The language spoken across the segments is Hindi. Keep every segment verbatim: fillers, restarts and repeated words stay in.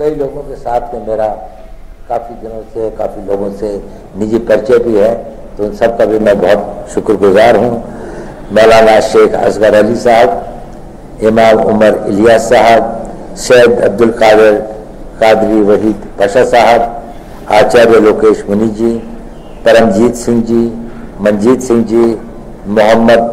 कई लोगों के साथ में मेरा काफ़ी दिनों से काफ़ी लोगों से निजी परिचय भी है, तो उन सब का भी मैं बहुत शुक्रगुजार हूँ। मौलाना शेख असगर अली साहब, इमाम उमर इलियास साहब, सैयद अब्दुल कादिर कादरी वहीद पाशा साहब, आचार्य लोकेश मुनि जी, परमजीत सिंह जी, मंजीत सिंह जी, मोहम्मद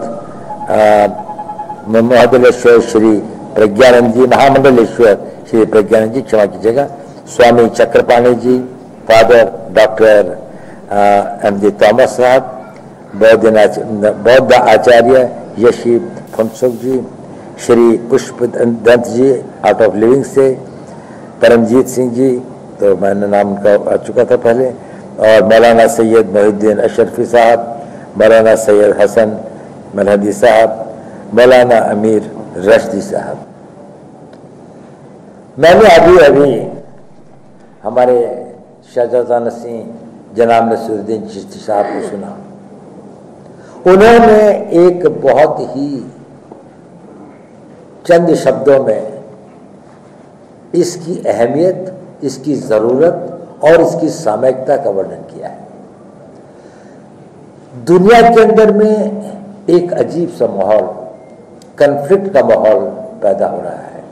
मोहम्मदेश्वर श्री प्रज्ञानंद जी, महामंडलेश्वर श्री प्रज्ञानंद जी, क्षमा कीजिएगा, Swami Chakrapani ji, father doctor M G Thomas साहब, बौद्ध बौद्ध आचार्य यशी फुनसुख जी, श्री पुष्प दंत जी आउट ऑफ लिविंग से, परमजीत सिंह जी, तो मैंने नाम उनका आ चुका था पहले, और मौलाना सैयद मोहिद्दीन अशरफी साहब, मौलाना सैयद हसन मलहदी साहब, मौलाना अमीर रश्दी साहब। मैंने अभी अभी हमारे शहजादा नसीं जनाब नसीरुद्दीन चिश्ती साहब को सुना। उन्होंने एक बहुत ही चंद शब्दों में इसकी अहमियत, इसकी ज़रूरत और इसकी सामयिकता का वर्णन किया है। दुनिया के अंदर में एक अजीब सा माहौल, कन्फ्लिक्ट का माहौल पैदा हो रहा है।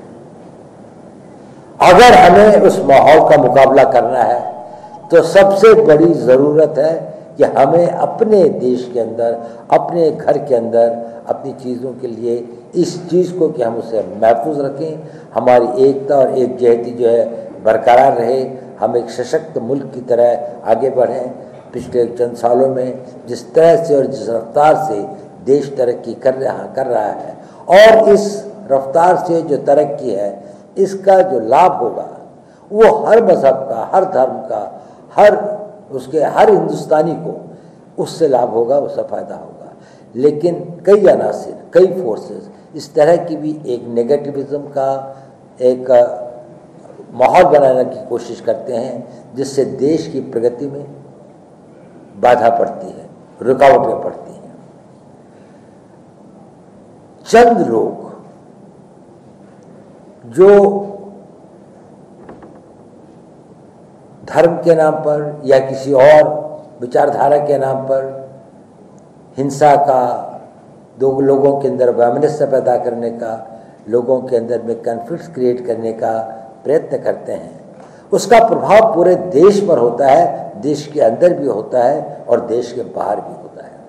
अगर हमें उस माहौल का मुकाबला करना है तो सबसे बड़ी ज़रूरत है कि हमें अपने देश के अंदर, अपने घर के अंदर, अपनी चीज़ों के लिए इस चीज़ को कि हम उसे महफूज रखें, हमारी एकता और एकजहती जो है बरकरार रहे, हम एक सशक्त मुल्क की तरह आगे बढ़ें। पिछले चंद सालों में जिस तरह से और जिस रफ्तार से देश तरक्की कर रहा कर रहा है, और इस रफ्तार से जो तरक्की है इसका जो लाभ होगा वो हर मज़हब का, हर धर्म का, हर उसके हर हिंदुस्तानी को उससे लाभ होगा, उससे फ़ायदा होगा। लेकिन कई अनासिर, कई फोर्सेस इस तरह की भी एक नेगेटिविज़म का एक माहौल बनाने की कोशिश करते हैं जिससे देश की प्रगति में बाधा पड़ती है, रुकावटें पड़ती हैं। चंद लोग जो धर्म के नाम पर या किसी और विचारधारा के नाम पर हिंसा का, दो लोगों के अंदर वैमनस्य पैदा करने का, लोगों के अंदर में कन्फ्लिक्ट क्रिएट करने का प्रयत्न करते हैं, उसका प्रभाव पूरे देश पर होता है, देश के अंदर भी होता है और देश के बाहर भी होता है।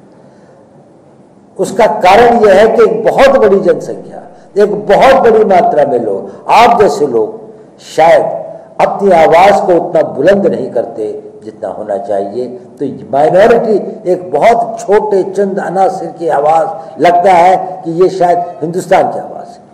उसका कारण यह है कि एक बहुत बड़ी जनसंख्या, एक बहुत बड़ी मात्रा में लोग, आप जैसे लोग शायद अपनी आवाज़ को उतना बुलंद नहीं करते जितना होना चाहिए। तो माइनॉरिटी, एक बहुत छोटे चंद अनासिर की आवाज़, लगता है कि ये शायद हिंदुस्तान की आवाज़ है।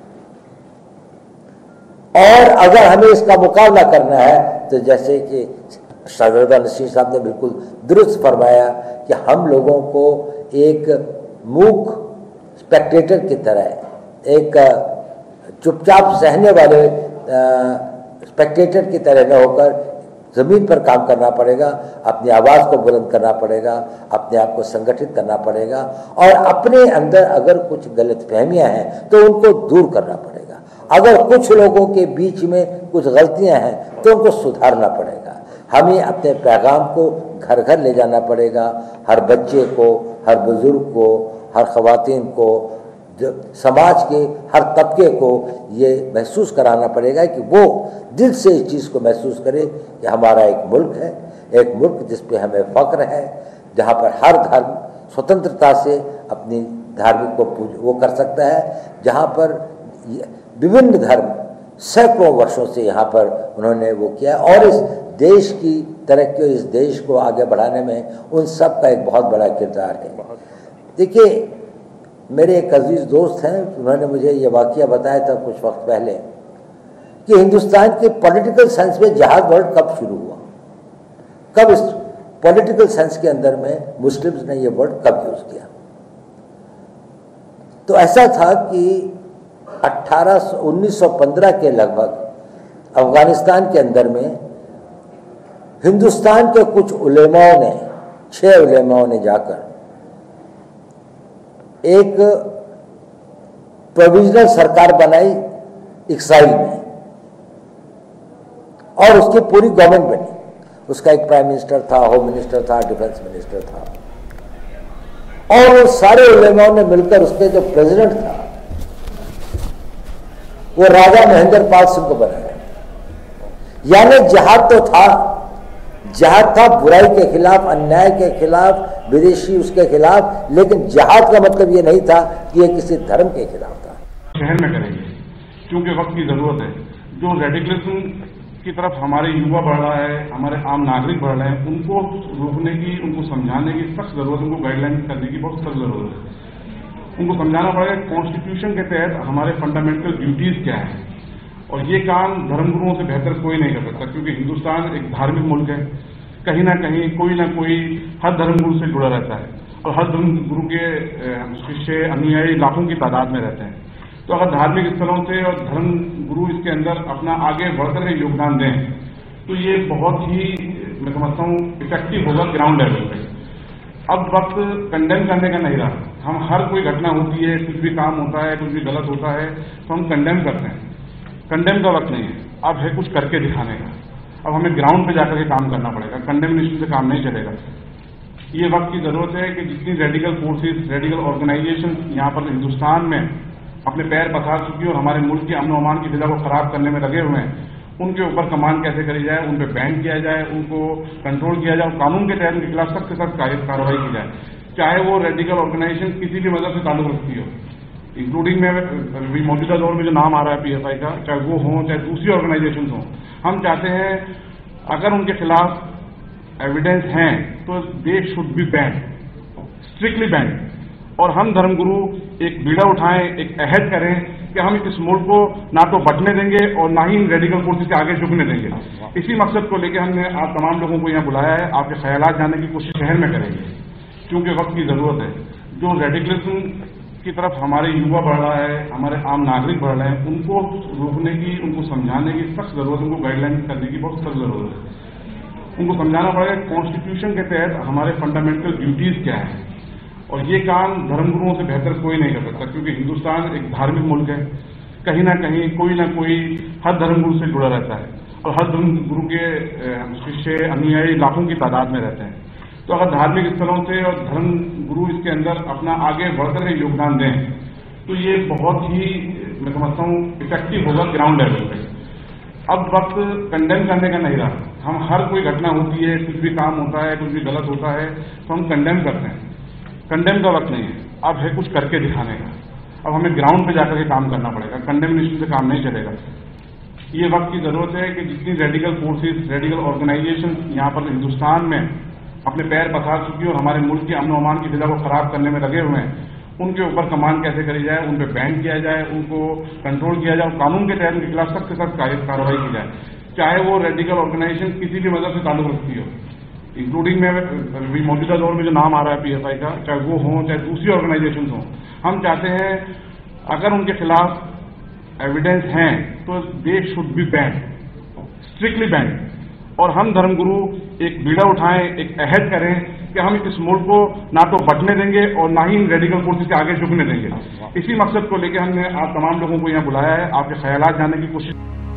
और अगर हमें इसका मुकाबला करना है तो जैसे कि शहजादा नसीर साहब ने बिल्कुल दुरुस्त फरमाया कि हम लोगों को एक मूक स्पेक्टेटर की तरह, एक चुपचाप सहने वाले स्पेक्टेटर की तरह न होकर ज़मीन पर काम करना पड़ेगा, अपनी आवाज़ को बुलंद करना पड़ेगा, अपने आप को संगठित करना पड़ेगा, और अपने अंदर अगर कुछ गलतफहमियां हैं तो उनको दूर करना पड़ेगा। अगर कुछ लोगों के बीच में कुछ गलतियां हैं तो उनको सुधारना पड़ेगा। हमें अपने पैगाम को घर घर ले जाना पड़ेगा, हर बच्चे को, हर बुजुर्ग को, हर ख़वातीन को, जो समाज के हर तबके को ये महसूस कराना पड़ेगा कि वो दिल से इस चीज़ को महसूस करे कि हमारा एक मुल्क है, एक मुल्क जिस पे हमें फ़ख्र है, जहाँ पर हर धर्म स्वतंत्रता से अपनी धार्मिक को पूज वो कर सकता है, जहाँ पर विभिन्न धर्म सैकड़ों वर्षों से यहाँ पर उन्होंने वो किया, और इस देश की तरक्की और इस देश को आगे बढ़ाने में उन सब का एक बहुत बड़ा किरदार है। देखिए, मेरे एक अजीज़ दोस्त हैं, उन्होंने मुझे ये वाक़या बताया था कुछ वक्त पहले कि हिंदुस्तान के पॉलिटिकल साइंस में जहाज वर्ड कब शुरू हुआ, कब इस पॉलिटिकल साइंस के अंदर में मुस्लिम्स ने ये वर्ड कब यूज़ किया। तो ऐसा था कि अट्ठारह सौ उन्नीस सौ पंद्रह के लगभग अफ़गानिस्तान के अंदर में हिंदुस्तान के कुछ उलेमाओं ने, छः उलेमाओं ने जाकर एक प्रोविजनल सरकार बनाई इक्साइल में, और उसकी पूरी गवर्नमेंट बनी। उसका एक प्राइम मिनिस्टर था, होम मिनिस्टर था, डिफेंस मिनिस्टर था, और वो सारे उलेमाओं ने मिलकर उसके जो प्रेसिडेंट था वो राजा महेंद्र पाल सिंह को बनाया। यानी जिहाद तो था, जिहाद था बुराई के खिलाफ, अन्याय के खिलाफ, विदेशी उसके खिलाफ, लेकिन जिहाद का मतलब ये नहीं था कि ये किसी धर्म के खिलाफ था। शहर में करेंगे क्योंकि वक्त की जरूरत है। जो रेडिकलिज्म की तरफ हमारे युवा बढ़ रहा है, हमारे आम नागरिक बढ़ रहे हैं, उनको रोकने की, उनको समझाने की सख्त जरूरत है, उनको गाइडलाइन करने की बहुत सख्त जरूरत है। उनको समझाना पड़ेगा कॉन्स्टिट्यूशन के तहत हमारे फंडामेंटल ड्यूटीज क्या है, और ये काम धर्मगुरुओं से बेहतर कोई नहीं कर सकता, क्योंकि हिंदुस्तान एक धार्मिक मुल्क है। कहीं ना कहीं कोई ना कोई हर धर्मगुरु से जुड़ा रहता है, और हर धर्मगुरु के शिष्य अनुयायी लाखों की तादाद में रहते हैं। तो अगर धार्मिक स्थलों से और धर्म गुरु इसके अंदर अपना आगे बढ़कर के योगदान दें तो ये बहुत ही, मैं समझता हूँ, इफेक्टिव होगा ग्राउंड लेवल पे। अब वक्त कंडेम करने का नहीं रहा। हम हर कोई घटना होती है, कुछ भी काम होता है, कुछ भी गलत होता है तो हम कंडेम करते हैं। कंडेम का वक्त नहीं है, अब है कुछ करके दिखाने का। अब हमें ग्राउंड पे जाकर के काम करना पड़ेगा, कंडेमनेशन से काम नहीं चलेगा। ये वक्त की जरूरत है कि जितनी रेडिकल फोर्सेस, रेडिकल ऑर्गेनाइजेशन यहाँ पर हिंदुस्तान में अपने पैर पसार चुकी और हमारे मुल्क की अमन अमान की फिजा को खराब करने में लगे हुए हैं, उनके ऊपर कमान कैसे करी जाए, उन पर बैन किया जाए, उनको कंट्रोल किया जाए, कानून के तहत उनके खिलाफ सख्त से सख्त कार्रवाई की जाए, चाहे वो रेडिकल ऑर्गेनाइजेशन किसी भी मदद से ताल्लुक रखती हो, इंक्लूडिंग में मौजूदा दौर में जो नाम आ रहा है पीएफआई का, चाहे वो हो चाहे दूसरी ऑर्गेनाइजेशन हो। हम चाहते हैं अगर उनके खिलाफ एविडेंस हैं तो they should be ban, strictly ban. और हम धर्मगुरु एक बीड़ा उठाएं, एक अहद करें कि हम इस मुल्क को ना तो बंटने देंगे और ना ही इन रेडिकल फोर्सेस के आगे झुकने देंगे। इसी मकसद को लेकर हमने आप तमाम लोगों को यहाँ बुलाया है। आपके ख्यालात जानने की कोशिश शहर में करेंगे क्योंकि वक्त की जरूरत है। जो रेडिकलिज्म की तरफ हमारे युवा बढ़ रहा है, हमारे आम नागरिक बढ़ रहे हैं, उनको रोकने की, उनको समझाने की सख्त जरूरत है, उनको गाइडलाइन करने की बहुत सख्त जरूरत है। उनको समझाना पड़ेगा कॉन्स्टिट्यूशन के तहत हमारे फंडामेंटल ड्यूटीज क्या है, और ये काम धर्मगुरुओं से बेहतर कोई नहीं कर सकता, क्योंकि हिंदुस्तान एक धार्मिक मुल्क है। कहीं ना कहीं कोई ना कोई हर धर्मगुरु से जुड़ा रहता है, और हर धर्मगुरु के शिष्य अनुयायी लाखों की तादाद में रहते हैं। तो अगर धार्मिक स्थलों से और धर्म गुरु इसके अंदर अपना आगे बढ़कर के योगदान दें तो ये बहुत ही, मैं समझता हूँ, इफेक्टिव होगा ग्राउंड लेवल पे। अब वक्त कंडेम करने का नहीं रहा। हम हर कोई घटना होती है, कुछ भी काम होता है, कुछ भी गलत होता है तो हम कंडेम करते हैं। कंडेम का वक्त नहीं है, अब है कुछ करके दिखाने का। अब हमें ग्राउंड पे जाकर के काम करना पड़ेगा, कंडेमनेशन से काम नहीं चलेगा। ये वक्त की जरूरत है कि जितनी रेडिकल फोर्सेस, रेडिकल ऑर्गेनाइजेशन यहाँ पर हिंदुस्तान में अपने पैर पसार चुकी और हमारे मुल्क की अमन अमान की फिजा को खराब करने में लगे हुए हैं, उनके ऊपर कमान कैसे करी जाए, उन पर बैन किया जाए, उनको कंट्रोल किया जाए, कानून के तहत उनके खिलाफ सख्त से सख्त कार्रवाई की जाए, चाहे वो रेडिकल ऑर्गेनाइजेशन किसी भी मदद से ताल्लुक रखती हो, इंक्लूडिंग में मौजूदा दौर में जो नाम आ रहा है पीएफआई का, चाहे वो हो चाहे दूसरी ऑर्गेनाइजेशन हो। हम चाहते हैं अगर उनके खिलाफ एविडेंस हैं तो they should be ban, strictly ban. और हम धर्मगुरु एक बीड़ा उठाएं, एक अहद करें कि हम इस मुल्क को ना तो बंटने देंगे और ना ही इन रेडिकल फोर्सेस के आगे झुकने देंगे। इसी मकसद को लेकर हमने आप तमाम लोगों को यहाँ बुलाया है। आपके ख्यालात जानने की कोशिश